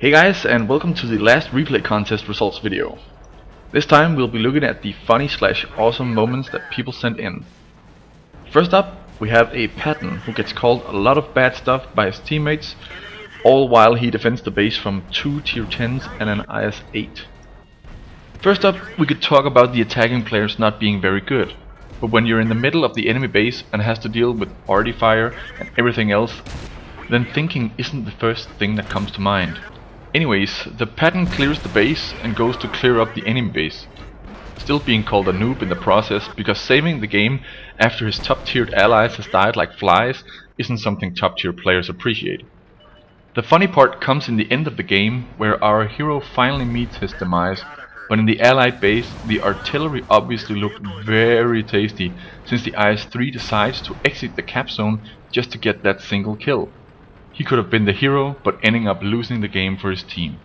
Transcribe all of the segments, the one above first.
Hey guys, and welcome to the last replay contest results video. This time we'll be looking at the funny / awesome moments that people sent in. First up, we have a Patton who gets called a lot of bad stuff by his teammates, all while he defends the base from 2 tier 10s and an IS-8. First up, we could talk about the attacking players not being very good, but when you're in the middle of the enemy base and has to deal with party fire and everything else, then thinking isn't the first thing that comes to mind. Anyways, the Patton clears the base and goes to clear up the enemy base, still being called a noob in the process because saving the game after his top tiered allies has died like flies isn't something top tier players appreciate. The funny part comes in the end of the game where our hero finally meets his demise, but in the allied base the artillery obviously looked very tasty since the IS-3 decides to exit the cap zone just to get that single kill. He could have been the hero, but ending up losing the game for his team.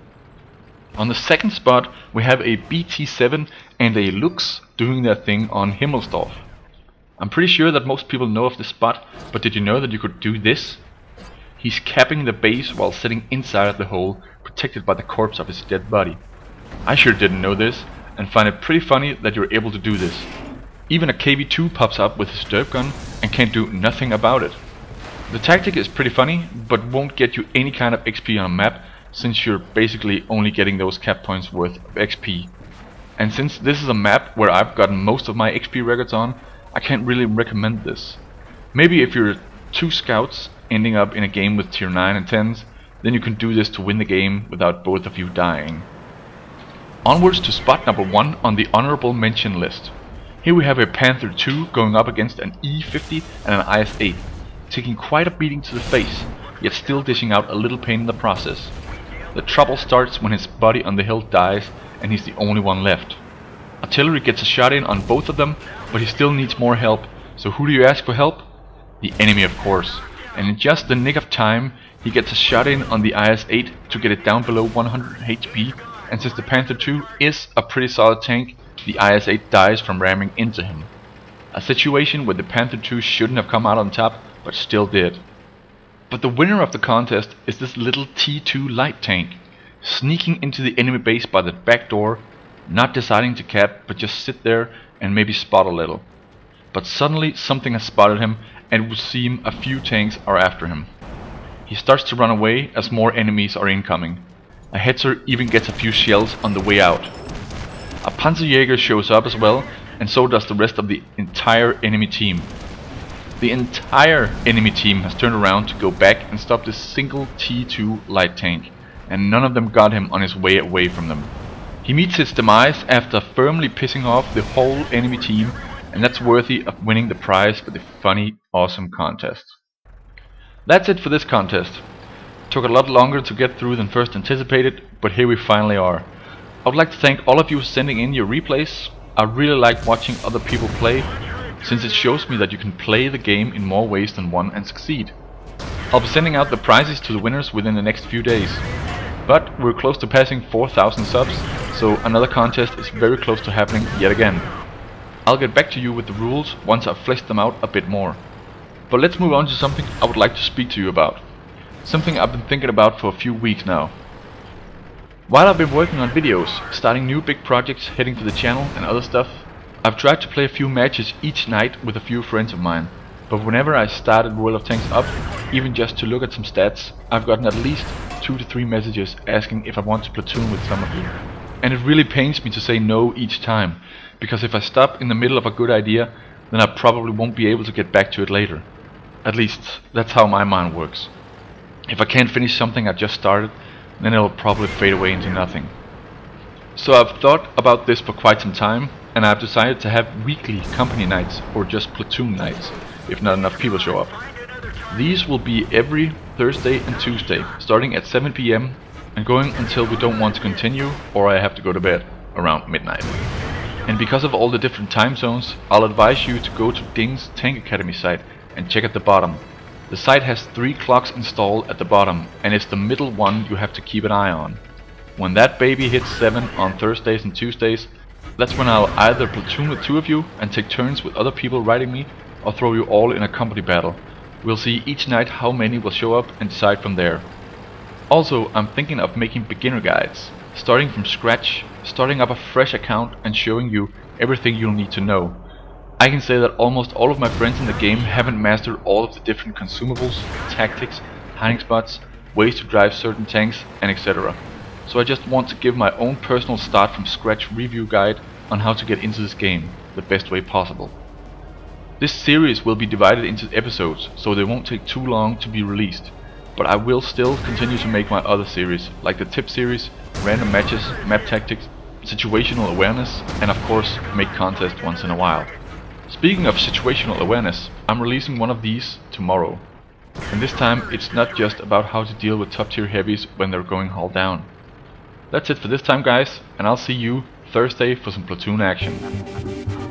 On the second spot, we have a BT-7 and a Lux doing their thing on Himmelsdorf. I'm pretty sure that most people know of this spot, but did you know that you could do this? He's capping the base while sitting inside the hole, protected by the corpse of his dead body. I sure didn't know this, and find it pretty funny that you're able to do this. Even a KV-2 pops up with his derp gun and can't do nothing about it. The tactic is pretty funny, but won't get you any kind of XP on a map, since you're basically only getting those cap points worth of XP. And since this is a map where I've gotten most of my XP records on, I can't really recommend this. Maybe if you're 2 scouts ending up in a game with tier 9 and 10s, then you can do this to win the game without both of you dying. Onwards to spot number 1 on the honorable mention list. Here we have a Panther II going up against an E50 and an IS-8. Taking quite a beating to the face, yet still dishing out a little pain in the process. The trouble starts when his buddy on the hill dies and he's the only one left. Artillery gets a shot in on both of them, but he still needs more help, so who do you ask for help? The enemy, of course. And in just the nick of time, he gets a shot in on the IS-8 to get it down below 100 HP, and since the Panther II is a pretty solid tank, the IS-8 dies from ramming into him. A situation where the Panther II shouldn't have come out on top, but still did. But the winner of the contest is this little T2 light tank, sneaking into the enemy base by the back door, not deciding to cap, but just sit there and maybe spot a little. But suddenly something has spotted him, and it would seem a few tanks are after him. He starts to run away as more enemies are incoming. A Hetzer even gets a few shells on the way out. A Panzerjäger shows up as well, and so does the rest of the entire enemy team. The entire enemy team has turned around to go back and stop this single T2 light tank, and none of them got him on his way away from them. He meets his demise after firmly pissing off the whole enemy team, and that's worthy of winning the prize for the funny, awesome contest. That's it for this contest. Took a lot longer to get through than first anticipated, but here we finally are. I would like to thank all of you for sending in your replays. I really like watching other people play, since it shows me that you can play the game in more ways than one and succeed. I'll be sending out the prizes to the winners within the next few days. But we're close to passing 4,000 subs, so another contest is very close to happening yet again. I'll get back to you with the rules once I've fleshed them out a bit more. But let's move on to something I would like to speak to you about. Something I've been thinking about for a few weeks now. While I've been working on videos, starting new big projects, heading to the channel and other stuff, I've tried to play a few matches each night with a few friends of mine, but whenever I started World of Tanks up, even just to look at some stats, I've gotten at least 2 to 3 messages asking if I want to platoon with some of you. And it really pains me to say no each time, because if I stop in the middle of a good idea, then I probably won't be able to get back to it later. At least, that's how my mind works. If I can't finish something I just started, then it'll probably fade away into nothing. So I've thought about this for quite some time, and I've decided to have weekly company nights or just platoon nights if not enough people show up. These will be every Thursday and Tuesday, starting at 7 PM and going until we don't want to continue or I have to go to bed around midnight. And because of all the different time zones, I'll advise you to go to Ding's Tank Academy site and check at the bottom. The site has 3 clocks installed at the bottom, and it's the middle one you have to keep an eye on. When that baby hits 7 on Thursdays and Tuesdays, that's when I'll either platoon with 2 of you and take turns with other people riding me, or throw you all in a company battle. We'll see each night how many will show up and decide from there. Also, I'm thinking of making beginner guides, starting from scratch, starting up a fresh account and showing you everything you'll need to know. I can say that almost all of my friends in the game haven't mastered all of the different consumables, tactics, hiding spots, ways to drive certain tanks, and etc. So I just want to give my own personal start from scratch review guide on how to get into this game the best way possible. This series will be divided into episodes, so they won't take too long to be released, but I will still continue to make my other series, like the tip series, random matches, map tactics, situational awareness, and of course make contests once in a while. Speaking of situational awareness, I'm releasing one of these tomorrow. And this time it's not just about how to deal with top tier heavies when they're going hull down. That's it for this time guys, and I'll see you Thursday for some platoon action.